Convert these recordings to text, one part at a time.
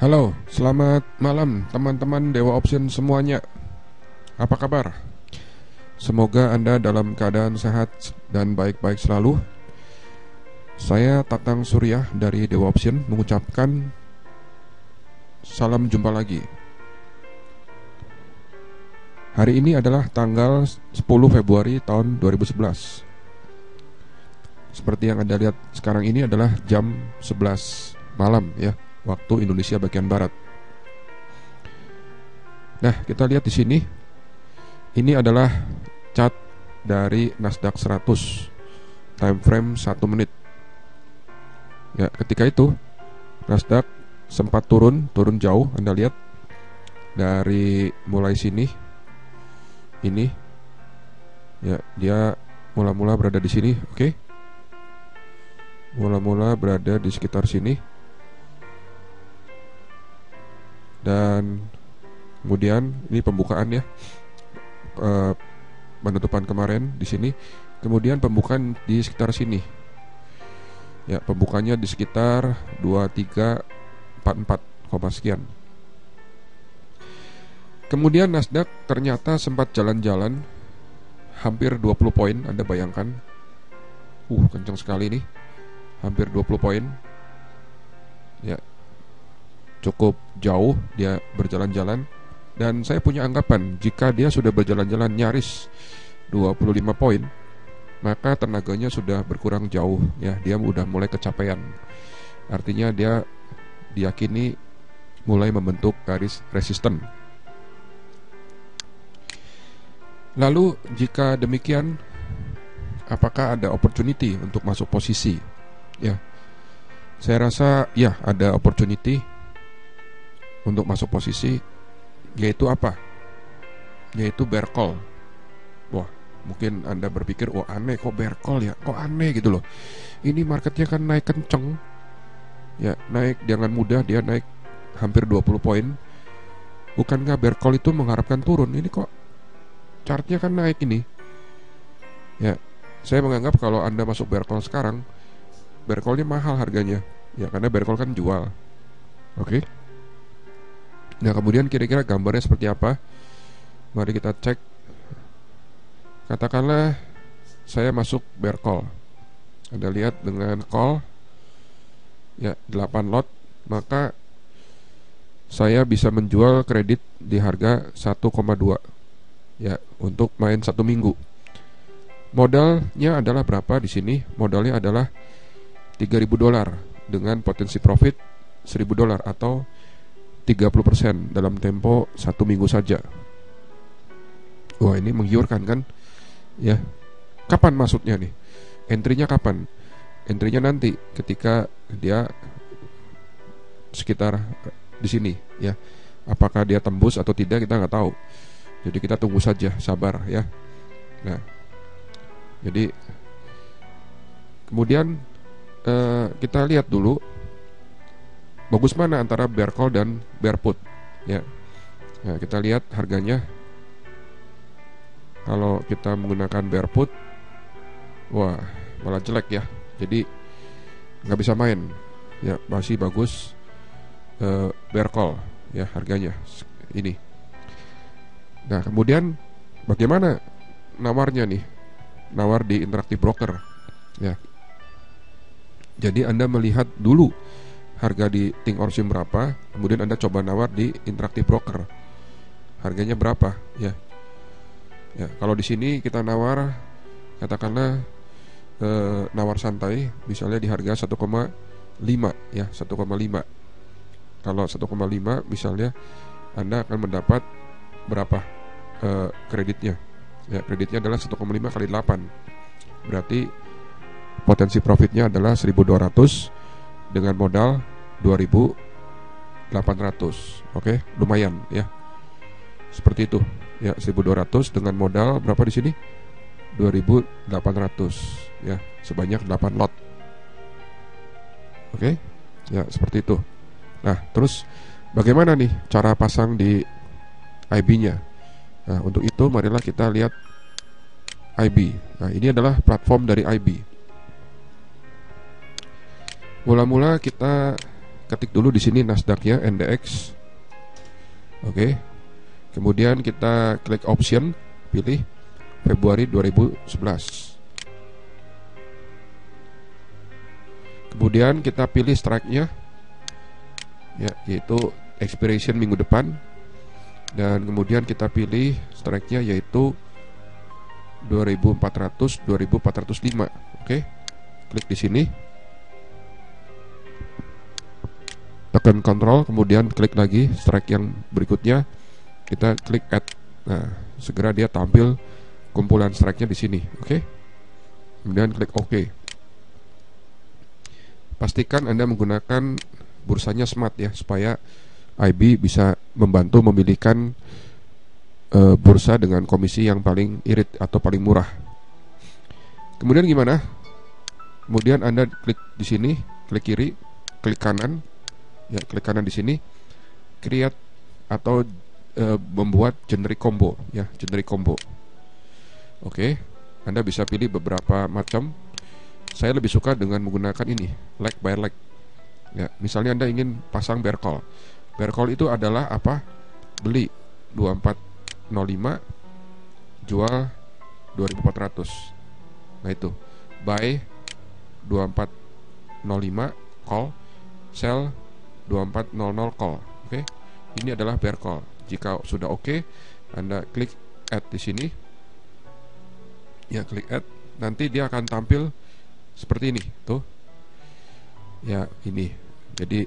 Halo, selamat malam teman-teman Dewa Option semuanya. Apa kabar? Semoga Anda dalam keadaan sehat dan baik-baik selalu. Saya Tatang Surya dari Dewa Option mengucapkan salam jumpa lagi. Hari ini adalah tanggal 10 Februari tahun 2011. Seperti yang Anda lihat sekarang ini adalah jam 11 malam ya, waktu Indonesia bagian barat. Nah, kita lihat di sini. Ini adalah chart dari Nasdaq 100 time frame 1 menit. Ya, ketika itu Nasdaq sempat turun jauh, Anda lihat dari mulai sini. Ini ya, dia mula-mula berada di sini, oke? Mula-mula berada di sekitar sini. Dan kemudian ini pembukaan ya, penutupan kemarin di sini, kemudian pembukaan di sekitar sini. Ya, pembukanya di sekitar 2344, sekian. Kemudian Nasdaq ternyata sempat jalan-jalan hampir 20 poin, Anda bayangkan. Kencang sekali nih. Hampir 20 poin. Ya, cukup jauh dia berjalan-jalan. Dan saya punya anggapan, jika dia sudah berjalan-jalan nyaris 25 poin, maka tenaganya sudah berkurang jauh ya, dia udah mulai kecapean. Artinya dia diyakini mulai membentuk garis resisten. Lalu jika demikian, apakah ada opportunity untuk masuk posisi? Ya, saya rasa ya ada opportunity untuk masuk posisi. Yaitu apa? Yaitu bear call. Wah, mungkin Anda berpikir, oh aneh kok bear call ya, kok aneh gitu loh. Ini marketnya kan naik kenceng. Ya, naik dengan mudah, dia naik hampir 20 poin. Bukankah bear call itu mengharapkan turun? Ini kok chartnya kan naik ini. Ya, saya menganggap kalau Anda masuk bear call sekarang, bear callnya mahal harganya. Ya, karena bear call kan jual. Oke. Nah, kemudian kira-kira gambarnya seperti apa? Mari kita cek. Katakanlah saya masuk bear call. Anda lihat dengan call ya 8 lot, maka saya bisa menjual kredit di harga 1,2 ya, untuk main 1 minggu. Modalnya adalah berapa di sini? Modalnya adalah $3.000 dengan potensi profit $1.000 atau 30% dalam tempo 1 minggu saja. Wah, ini menggiurkan kan? Ya. Kapan masuknya nih? Entry-nya kapan? Entry-nya nanti ketika dia sekitar di sini ya. Apakah dia tembus atau tidak kita nggak tahu. Jadi kita tunggu saja, sabar ya. Nah, jadi kemudian kita lihat dulu bagus mana antara bear call dan bear put ya. Nah, kita lihat harganya. Kalau kita menggunakan bear put, wah malah jelek ya. Jadi nggak bisa main ya, masih bagus bear call ya harganya ini. Nah, kemudian bagaimana nawarnya nih? Nawar di Interactive Broker ya. Jadi Anda melihat dulu harga di Think Orsim berapa, kemudian Anda coba nawar di Interactive Broker. Harganya berapa ya? Ya, kalau di sini kita nawar, katakanlah nawar santai, misalnya di harga 1,5 ya, 1,5. Kalau 1,5 misalnya, Anda akan mendapat berapa kreditnya? Ya, kreditnya adalah 1,5 kali 8. Berarti potensi profitnya adalah 1.200 dengan modal 2.800. Oke, lumayan ya. Seperti itu. Ya, 1.200 dengan modal berapa di sini? 2.800 ya, sebanyak 8 lot. Oke. Ya, seperti itu. Nah, terus bagaimana nih cara pasang di IB-nya? Nah, untuk itu marilah kita lihat IB. Nah, ini adalah platform dari IB. Mula-mula kita ketik dulu di sini Nasdaq-nya NDX. Oke. Kemudian kita klik option, pilih Februari 2011. Kemudian kita pilih strike-nya, ya, yaitu expiration minggu depan. Dan kemudian kita pilih strike-nya yaitu 2400, 2405. Oke. Klik di sini. Tekan Ctrl, kemudian klik lagi strike yang berikutnya. Kita klik add. Nah, segera dia tampil kumpulan strike-nya di sini. Oke. Kemudian klik OK. Pastikan Anda menggunakan bursanya smart ya, supaya IB bisa membantu memilihkan bursa dengan komisi yang paling irit atau paling murah. Kemudian gimana? Kemudian Anda klik di sini, klik kiri, klik kanan, ya, klik kanan di sini, create atau membuat generic combo, ya, generic combo. Oke, Anda bisa pilih beberapa macam. Saya lebih suka dengan menggunakan ini, leg by leg. Ya, misalnya Anda ingin pasang bear call. Bear call itu adalah apa? Beli 2405, jual 2400. Nah itu. Buy 2405 call, sell 2400 call. Oke. Ini adalah bear call. Jika sudah oke, Anda klik add di sini. Ya, klik add. Nanti dia akan tampil seperti ini, tuh. Ya, ini. Jadi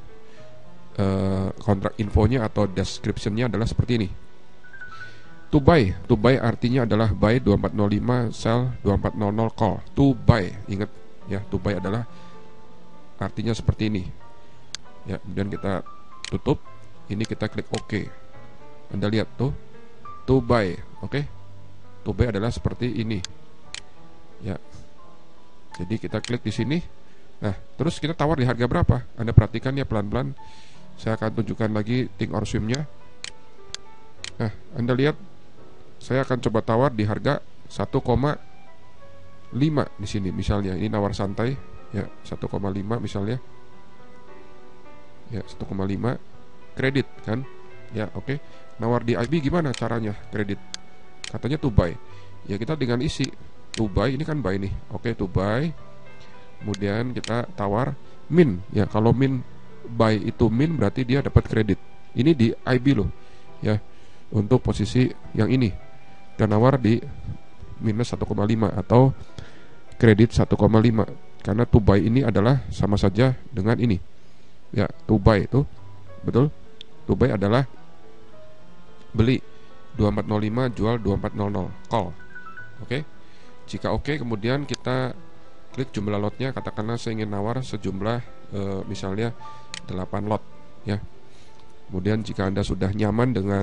kontrak infonya atau descriptionnya adalah seperti ini. To buy artinya adalah buy 2405, sell 2400 call. To buy, ingat ya, to buy adalah artinya seperti ini. Ya, kemudian kita tutup. Ini kita klik OK. Anda lihat tuh, to buy, oke? To buy adalah seperti ini. Ya. Jadi kita klik di sini. Nah, terus kita tawar di harga berapa? Anda perhatikan ya pelan-pelan. Saya akan tunjukkan lagi think or swim-nya. Nah, Anda lihat, saya akan coba tawar di harga 1,5 di sini misalnya. Ini nawar santai, ya, 1,5 misalnya. Ya, 1,5 kredit kan? Ya, oke. Nawar di IB gimana caranya kredit? Katanya to buy. Ya, kita dengan isi to buy, ini kan buy nih. Oke, to buy. Kemudian kita tawar min. Ya, kalau min buy itu min berarti dia dapat kredit. Ini di IB loh. Ya, untuk posisi yang ini. Dan nawar di minus 1,5 atau kredit 1,5. Karena to buy ini adalah sama saja dengan ini. Ya, to buy itu betul. To buy adalah beli 2405, jual 2400 call. Oke. Jika oke, kemudian kita klik jumlah lotnya. Katakanlah saya ingin nawar sejumlah misalnya 8 lot, ya. Kemudian jika Anda sudah nyaman dengan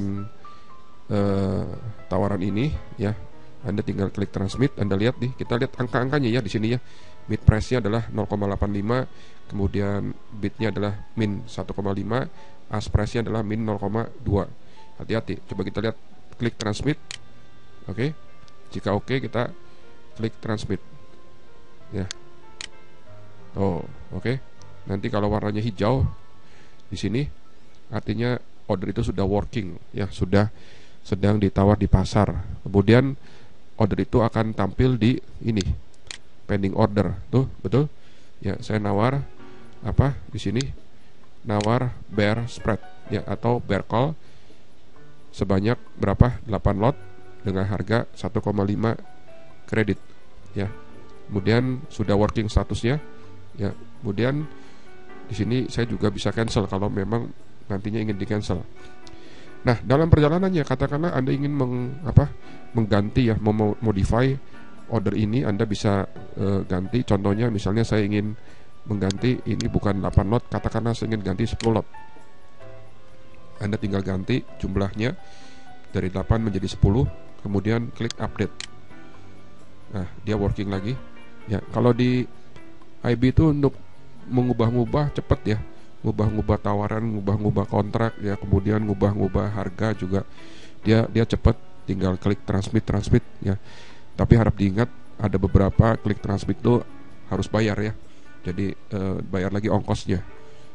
tawaran ini, ya, Anda tinggal klik transmit. Anda lihat nih, kita lihat angka-angkanya ya di sini ya. Mid price-nya adalah 0,85, kemudian bid-nya adalah min 1,5, ask price-nya adalah min 0,2. Hati-hati. Coba kita lihat, klik transmit. Oke. Jika oke, kita klik transmit. Ya. Oh, oke. Nanti kalau warnanya hijau di sini artinya order itu sudah working, ya, sudah sedang ditawar di pasar. Kemudian order itu akan tampil di ini, pending order. Tuh, betul? Ya, saya nawar apa di sini? Nawar bear spread, ya, atau bear call sebanyak berapa? 8 lot dengan harga 1,5 kredit, ya. Kemudian sudah working statusnya, ya. Kemudian di sini saya juga bisa cancel kalau memang nantinya ingin di cancel. Nah, dalam perjalanannya katakanlah Anda ingin mengganti, ya, modify order ini. Anda bisa ganti. Contohnya misalnya saya ingin mengganti ini bukan 8 lot, katakanlah saya ingin ganti 10 lot. Anda tinggal ganti jumlahnya dari 8 menjadi 10, kemudian klik update. Nah, dia working lagi. Ya, kalau di IB itu untuk mengubah-ubah cepet ya. Ngubah-ngubah tawaran, ngubah-ngubah kontrak, ya, kemudian ngubah-ngubah harga juga. Dia cepet, tinggal klik transmit ya. Tapi harap diingat ada beberapa klik transmit itu harus bayar ya. Jadi bayar lagi ongkosnya.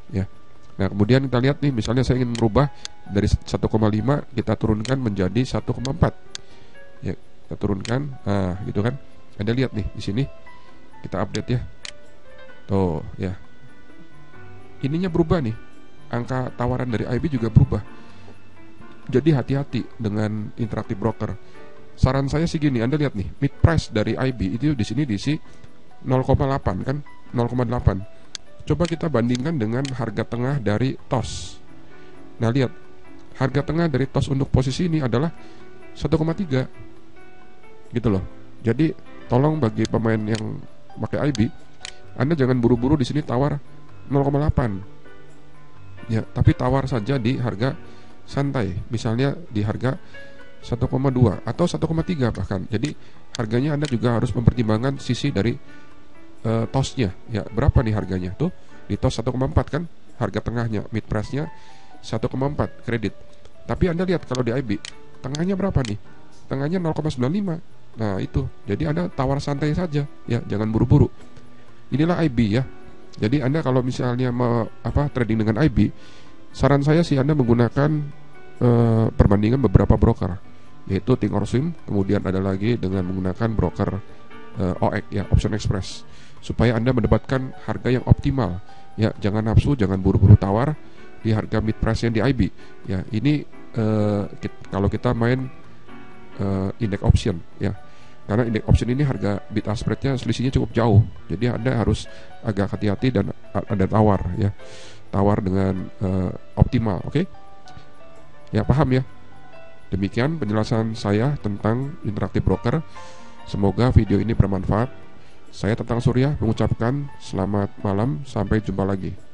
ya. Nah, kemudian kita lihat nih, misalnya saya ingin merubah dari 1,5 kita turunkan menjadi 1,4. Ya, kita turunkan. Nah, gitu kan. Anda lihat nih di sini. Kita update ya. Tuh, ya. Ininya berubah nih. Angka tawaran dari IB juga berubah. Jadi hati-hati dengan Interactive Broker. Saran saya sih gini, Anda lihat nih, mid price dari IB itu di sini diisi 0,8 kan, 0,8. Coba kita bandingkan dengan harga tengah dari TOS. Nah, lihat, harga tengah dari TOS untuk posisi ini adalah 1,3. Gitu loh. Jadi, tolong bagi pemain yang pakai IB, Anda jangan buru-buru di sini tawar 0,8. Ya, tapi tawar saja di harga santai. Misalnya di harga 1,2 atau 1,3 bahkan. Jadi, harganya Anda juga harus mempertimbangkan sisi dari TOS-nya, ya berapa nih harganya tuh di TOS 1,4 kan harga tengahnya, mid price-nya 1,4 kredit. Tapi Anda lihat kalau di IB tengahnya berapa nih? Tengahnya 0,95. Nah itu, jadi Anda tawar santai saja, ya jangan buru-buru. Inilah IB ya. Jadi Anda kalau misalnya trading dengan IB, saran saya sih Anda menggunakan perbandingan beberapa broker, yaitu Thinkorswim, kemudian ada lagi dengan menggunakan broker OX ya, Option Express, supaya Anda mendapatkan harga yang optimal. Ya, jangan nafsu, jangan buru-buru tawar di harga mid price yang di IB. Ya, ini kalau kita main index option ya. Karena index option ini harga bid ask spread-nya selisihnya cukup jauh. Jadi Anda harus agak hati-hati dan ada tawar ya. Tawar dengan optimal, oke? Ya, paham ya? Demikian penjelasan saya tentang Interactive Broker. Semoga video ini bermanfaat. Saya Tatang Surya mengucapkan selamat malam, sampai jumpa lagi.